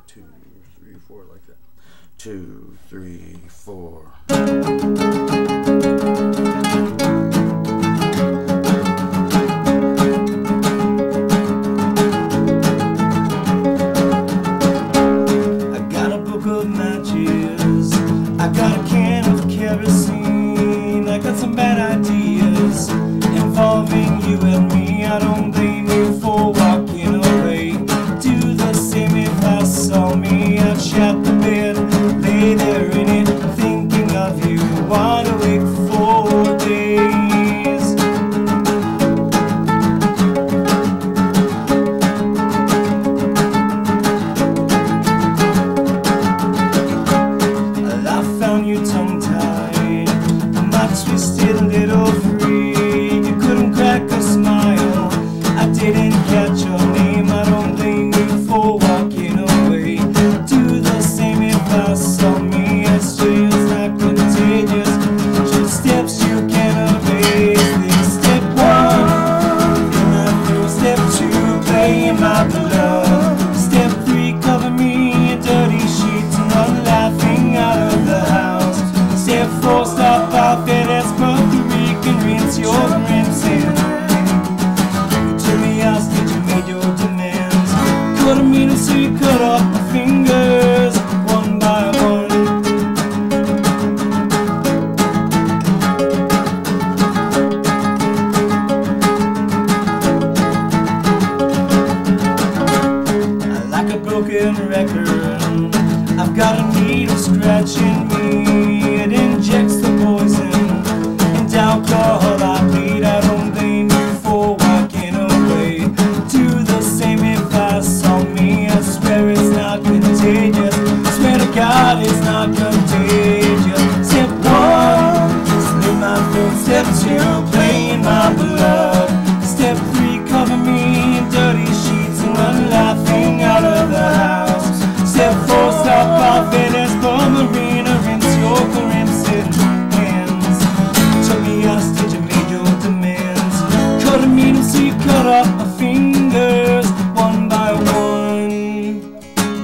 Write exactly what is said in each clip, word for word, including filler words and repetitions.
two, three, four, like that. Two, three, four. I got a book of matches, I got a can of kerosene, I got some bad ideas involving you and me. I don't blame you for walking away. Do the same if I saw me. I'd shut the bed, lay there in it, thinking of you, wide awake for days. Well, I found you tongue-tied, my twisted little freak. You couldn't crack a smile, I didn't catch your name. I don't blame you for walking away. Do the same if I saw me. I swear it's not contagious, just steps you can evade. This step one, and I through step two, play in my blood. Step three, cover me in dirty sheets and run laughing out of the house. Step four, stop out there, that's Puerto Rican, rinse your rinsing. You took me hostage, you made your demands. Cut a meter so you cut off my fingers, one by one. I like a broken record, I've got a needle scratching me. It injects the poison into alcohol I bleed. I don't blame you for walking away. Do the same if I saw me. I swear it's not contagious, swear to God it's not contagious. Step one, slit my throat. Step two, play in my blood. Step three, cover me in dirty sheets and run laughing out of the house. Step four, stop off and ask for Marina, rinse your crimson hands. Took me hostage and made your demands. Cut a meter so you cut off my fingers, one by one.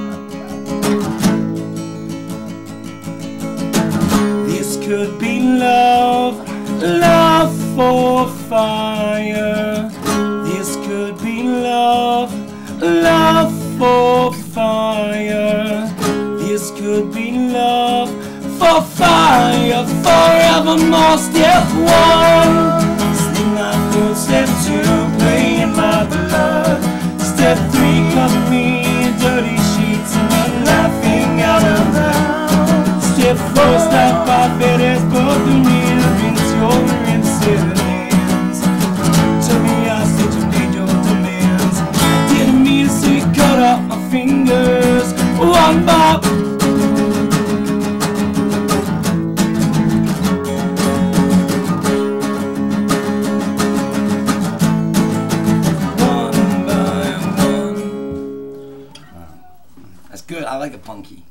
This could be love, love for fire. This could be love, love for fire. This could be love for fire forevermore. Step one, slit my throat. Step two, play in my blood. Step three, cover me in dirty sheets and run laughing out of the house. Step four, stop off it as both the needle rinse your rinsing hands. Took me hostage and made your demands. I didn't mean to say cut off my fingers, one by one. That's good. I like it punky.